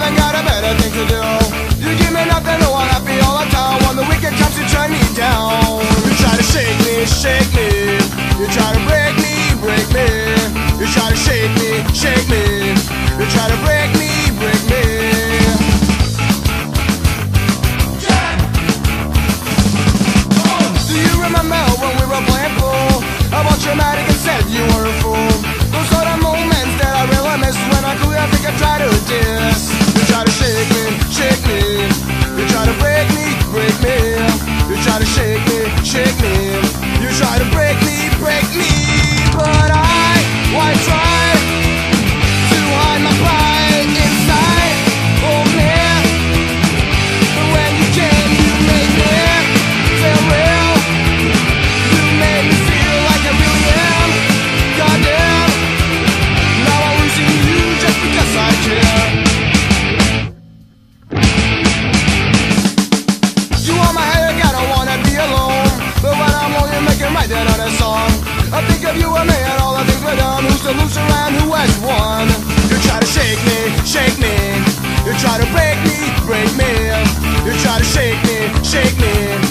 ain't got a better thing to do. You give me nothing, no, I'm happy all the time. When the wicked comes to turn me down, you try to shake me, shake me. You try to break me, break me. You try to shake me, shake me. You try to break me, break me. Do you remember when we were playing pool? I was dramatic and said you were a fool. Those are the moments that I really miss when I could think I try to diss. You try to shake me, shake me. You try to break me, break me. You try to shake me, shake me. You try to break me, break me. But why try to hide my pride inside? Oh man, but when you came, you made me feel real. You made me feel like I really am. Goddamn, now I'm losing you just because I care. You are my head, I don't wanna be alone. But when I'm alone, you make it right then on a song. I think of you and me and all the things we've done. Who's the loser and who has won? You try to shake me, shake me. You try to break me, break me. You try to shake me, shake me.